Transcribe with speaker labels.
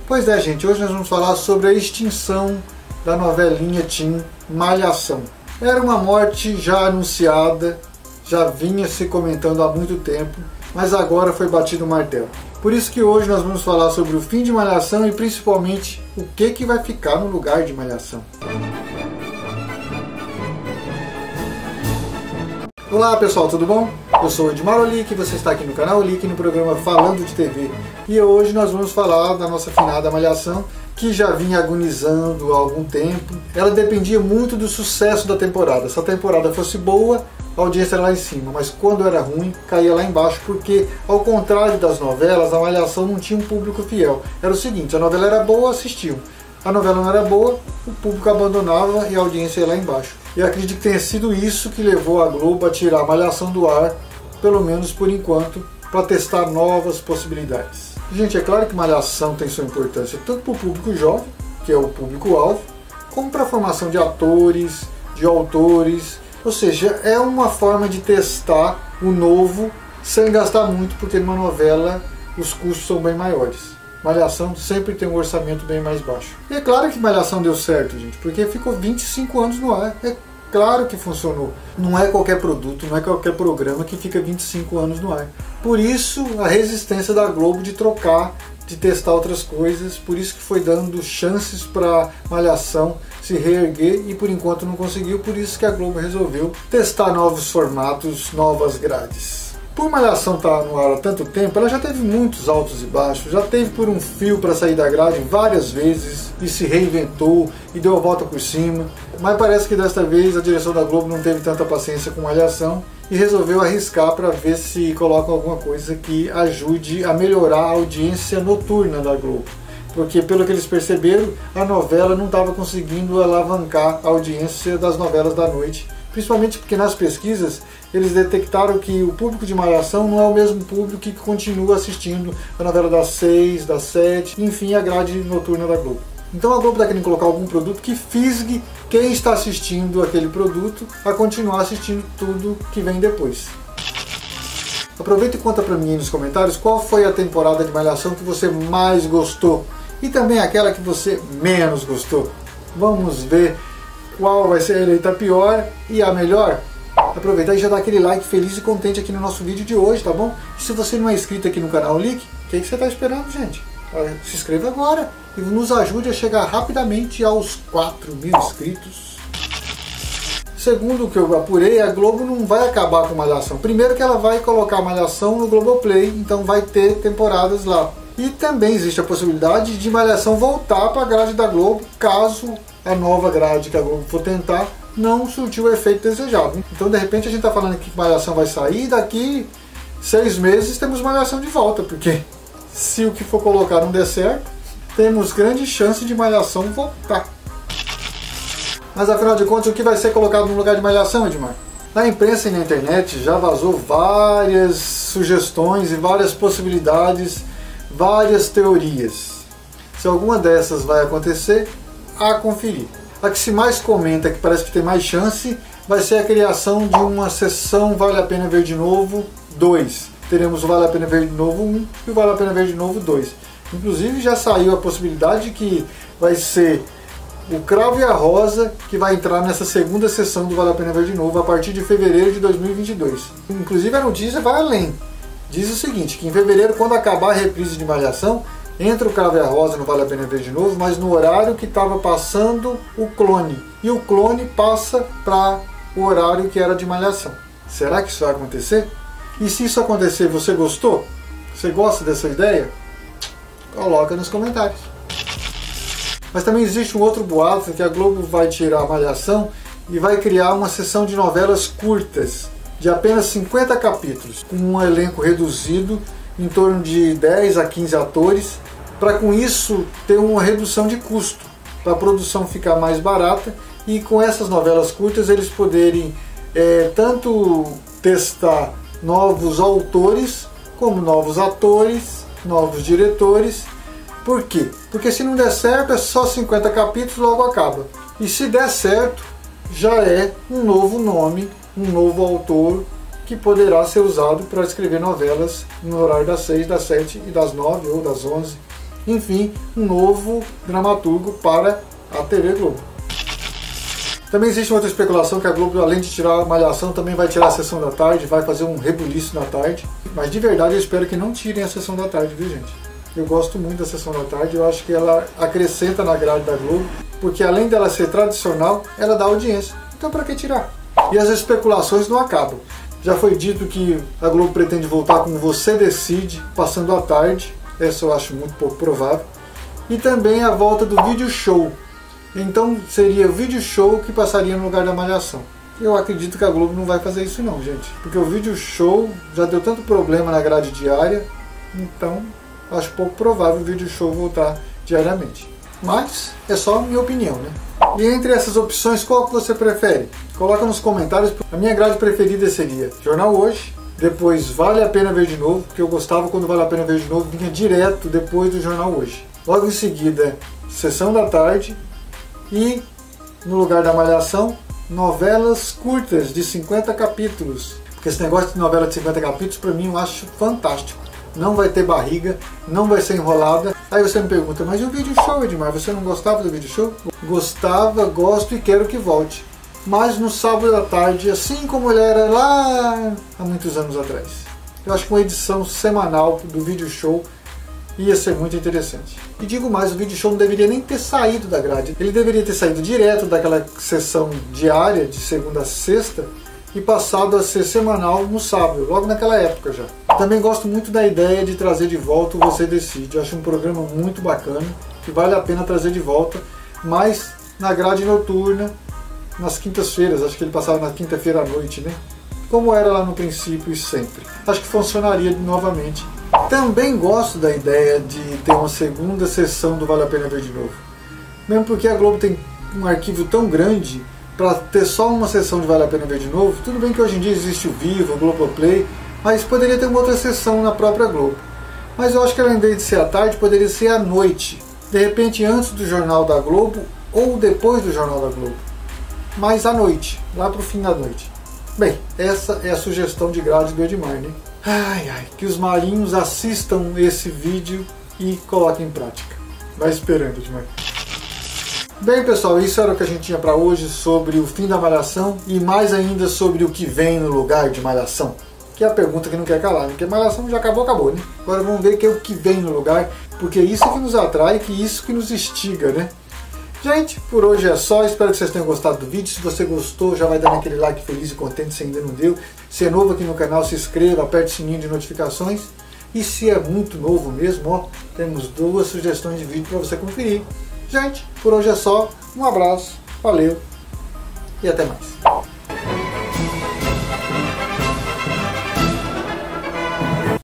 Speaker 1: Pois é, gente, hoje nós vamos falar sobre a extinção da novelinha teen Malhação. Era uma morte já anunciada, já vinha se comentando há muito tempo, mas agora foi batido o martelo. Por isso que hoje nós vamos falar sobre o fim de Malhação e principalmente o que vai ficar no lugar de Malhação. Olá pessoal, tudo bom? Eu sou o Edmar Olic, você está aqui no canal Olic no programa Falando de TV. E hoje nós vamos falar da nossa finada Malhação, que já vinha agonizando há algum tempo. Ela dependia muito do sucesso da temporada. Se a temporada fosse boa, a audiência era lá em cima, mas quando era ruim, caía lá embaixo, porque ao contrário das novelas, a Malhação não tinha um público fiel. Era o seguinte, a novela era boa, assistiam. A novela não era boa, o público abandonava e a audiência ia lá embaixo. E acredito que tenha sido isso que levou a Globo a tirar a Malhação do ar, pelo menos por enquanto, para testar novas possibilidades. Gente, é claro que Malhação tem sua importância tanto para o público jovem, que é o público-alvo, como para a formação de atores, de autores, ou seja, é uma forma de testar o novo sem gastar muito, porque numa novela os custos são bem maiores. Malhação sempre tem um orçamento bem mais baixo. E é claro que Malhação deu certo, gente, porque ficou 25 anos no ar. É claro que funcionou. Não é qualquer produto, não é qualquer programa que fica 25 anos no ar. Por isso a resistência da Globo de trocar, de testar outras coisas, por isso que foi dando chances para Malhação se reerguer e por enquanto não conseguiu, por isso que a Globo resolveu testar novos formatos, novas grades. Por Malhação estar no ar há tanto tempo, ela já teve muitos altos e baixos, já teve por um fio para sair da grade várias vezes e se reinventou e deu a volta por cima, mas parece que desta vez a direção da Globo não teve tanta paciência com Malhação e resolveu arriscar para ver se coloca alguma coisa que ajude a melhorar a audiência noturna da Globo. Porque pelo que eles perceberam, a novela não estava conseguindo alavancar a audiência das novelas da noite. Principalmente porque nas pesquisas eles detectaram que o público de Malhação não é o mesmo público que continua assistindo a novela das 6, das 7, enfim, a grade noturna da Globo. Então a Globo está querendo colocar algum produto que fisgue quem está assistindo aquele produto a continuar assistindo tudo que vem depois. Aproveita e conta para mim nos comentários qual foi a temporada de Malhação que você mais gostou e também aquela que você menos gostou. Vamos ver qual vai ser eleita a pior e a melhor. Aproveita e já dá aquele like feliz e contente aqui no nosso vídeo de hoje, tá bom? E se você não é inscrito aqui no canal Olic, o que você está esperando, gente? Se inscreva agora e nos ajude a chegar rapidamente aos 4.000 inscritos. Segundo o que eu apurei, a Globo não vai acabar com Malhação. Primeiro que ela vai colocar Malhação no Globoplay, então vai ter temporadas lá. E também existe a possibilidade de Malhação voltar para a grade da Globo, caso a nova grade que a Globo for tentar não surtiu o efeito desejado. Então de repente a gente está falando aqui que Malhação vai sair e daqui 6 meses temos Malhação de volta, porque se o que for colocar não der certo, temos grande chance de Malhação voltar. Mas afinal de contas, o que vai ser colocado no lugar de Malhação, Edmar? Na imprensa e na internet já vazou várias sugestões e várias possibilidades, várias teorias. Se alguma dessas vai acontecer, a conferir. A que se mais comenta, que parece que tem mais chance, vai ser a criação de uma seção Vale a Pena Ver de Novo 2. Teremos o Vale a Pena Ver de Novo 1 e o Vale a Pena Ver de Novo 2. Inclusive já saiu a possibilidade que vai ser o Cravo e a Rosa que vai entrar nessa segunda sessão do Vale a Pena Ver de Novo a partir de fevereiro de 2022. Inclusive a notícia vai além. Diz o seguinte, que em fevereiro, quando acabar a reprise de Malhação, entra o Cravo e a Rosa no Vale a Pena Ver de Novo, mas no horário que estava passando o Clone. E o Clone passa para o horário que era de Malhação. Será que isso vai acontecer? E se isso acontecer, você gostou? Você gosta dessa ideia? Coloca nos comentários. Mas também existe um outro boato que a Globo vai tirar a Malhação e vai criar uma seção de novelas curtas, de apenas 50 capítulos, com um elenco reduzido, em torno de 10 a 15 atores, para com isso ter uma redução de custo, para a produção ficar mais barata e com essas novelas curtas eles poderem tanto testar novos autores, como novos atores, novos diretores. Por quê? Porque se não der certo é só 50 capítulos, logo acaba. E se der certo, já é um novo nome, um novo autor que poderá ser usado para escrever novelas no horário das 6, das 7 e das 9 ou das 11, enfim, um novo dramaturgo para a TV Globo. Também existe outra especulação que a Globo, além de tirar a Malhação, também vai tirar a Sessão da Tarde, vai fazer um rebuliço na tarde. Mas de verdade eu espero que não tirem a Sessão da Tarde, viu gente? Eu gosto muito da Sessão da Tarde, eu acho que ela acrescenta na grade da Globo, porque além dela ser tradicional, ela dá audiência. Então para que tirar? E as especulações não acabam. Já foi dito que a Globo pretende voltar com Você Decide, passando à tarde. Essa eu acho muito pouco provável. E também a volta do vídeo show. Então seria o vídeo show que passaria no lugar da Malhação. Eu acredito que a Globo não vai fazer isso não, gente. Porque o vídeo show já deu tanto problema na grade diária, então acho pouco provável o vídeo show voltar diariamente. Mas é só a minha opinião, né? E entre essas opções, qual que você prefere? Coloca nos comentários. A minha grade preferida seria Jornal Hoje, depois Vale a Pena Ver de Novo, porque eu gostava quando Vale a Pena Ver de Novo vinha direto depois do Jornal Hoje. Logo em seguida, Sessão da Tarde e, no lugar da Malhação, novelas curtas de 50 capítulos. Porque esse negócio de novela de 50 capítulos, pra mim, eu acho fantástico. Não vai ter barriga, não vai ser enrolada. Aí você me pergunta, mas e o vídeo show, Edmar? Você não gostava do vídeo show? Gostava, gosto e quero que volte. Mas no sábado à tarde, assim como ele era lá há muitos anos atrás. Eu acho que uma edição semanal do vídeo show ia ser muito interessante. E digo mais, o vídeo show não deveria nem ter saído da grade. Ele deveria ter saído direto daquela sessão diária, de segunda a sexta, e passado a ser semanal no sábado, logo naquela época já. Também gosto muito da ideia de trazer de volta o Você Decide. Eu acho um programa muito bacana, que vale a pena trazer de volta, mas na grade noturna, nas quintas-feiras, acho que ele passava na quinta-feira à noite, né? Como era lá no princípio e sempre. Acho que funcionaria novamente. Também gosto da ideia de ter uma segunda sessão do Vale a Pena Ver de Novo. Mesmo porque a Globo tem um arquivo tão grande, para ter só uma sessão de Vale a Pena Ver de Novo, tudo bem que hoje em dia existe o Vivo, o Globoplay, mas poderia ter uma outra sessão na própria Globo. Mas eu acho que ela, em vez de ser à tarde, poderia ser à noite. De repente antes do Jornal da Globo ou depois do Jornal da Globo. Mas à noite, lá pro fim da noite. Bem, essa é a sugestão de grade do Edmar, né? Ai, ai, que os marinhos assistam esse vídeo e coloquem em prática. Vai esperando, Edmar. Bem, pessoal, isso era o que a gente tinha para hoje sobre o fim da Malhação e mais ainda sobre o que vem no lugar de Malhação. Que é a pergunta que não quer calar, né? Porque a Malhação já acabou, acabou, né? Agora vamos ver que é o que vem no lugar, porque isso que nos atrai, que isso que nos instiga, né? Gente, por hoje é só, espero que vocês tenham gostado do vídeo. Se você gostou, já vai dar aquele like feliz e contente se ainda não deu. Se é novo aqui no canal, se inscreva, aperte o sininho de notificações. E se é muito novo mesmo, ó, temos 2 sugestões de vídeo para você conferir. Gente, por hoje é só, um abraço, valeu e até mais.